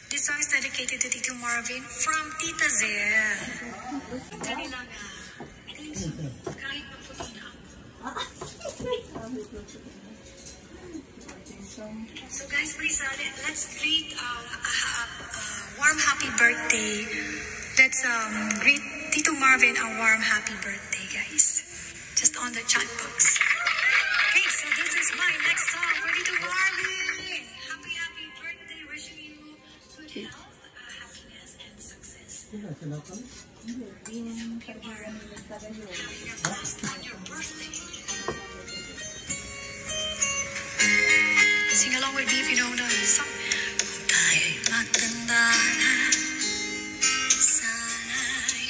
This song is dedicated to Tito Marvin from Tita Zell. Kanila nga. Kahit maputi na. So guys, please let's greet a warm happy birthday. Let's greet Tito Marvin a warm happy birthday, guys. Just on the chat box. Okay, so this is my next song for Tito Marvin. Happy birthday, wishing you good health, happiness, and success. Having a blast on your birthday. Sing along with me if you know the song. Tayo'y magtanda na, sana'y.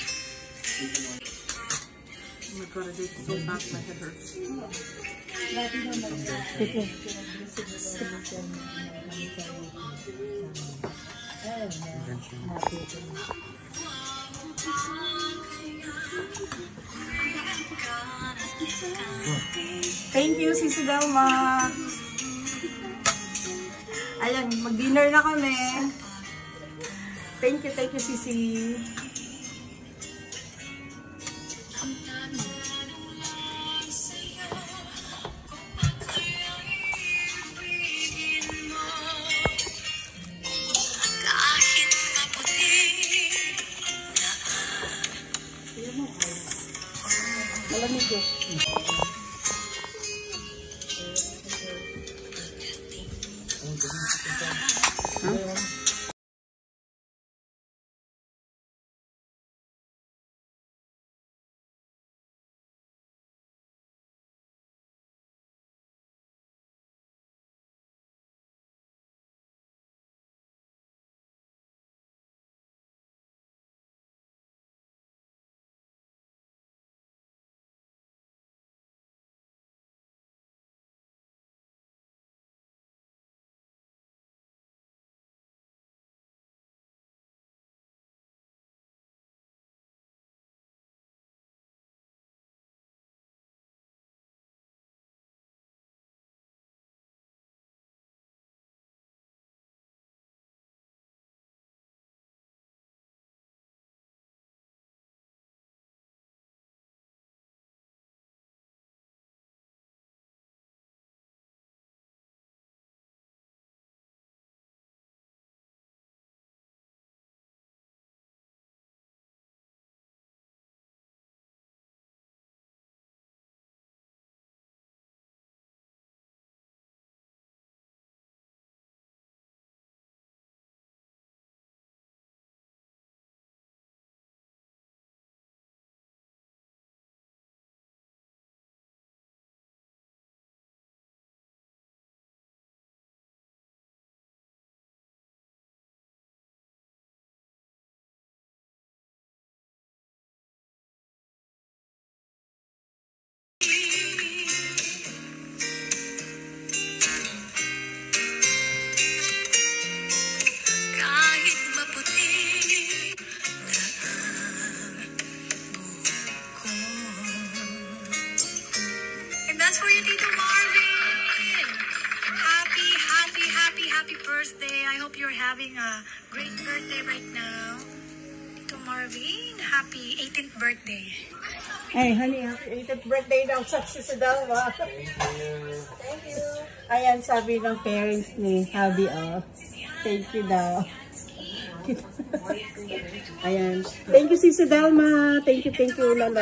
Oh my god, I did so fast, my head hurts. Thank you, Sissy Delma. Ayan, mag-dinner na kami. Thank you, Sissy. Malamig yun. That's for you, Tito Marvin. Happy birthday. I hope you're having a great birthday right now. Tito Marvin, happy 18th birthday. Hey, honey, happy 18th birthday daw sa Sissy Delma. Thank you. Ayan, sabi ng parents ni hubby, oh. Thank you daw. Ayan. Thank you, Sissy Delma. Thank you, Lala.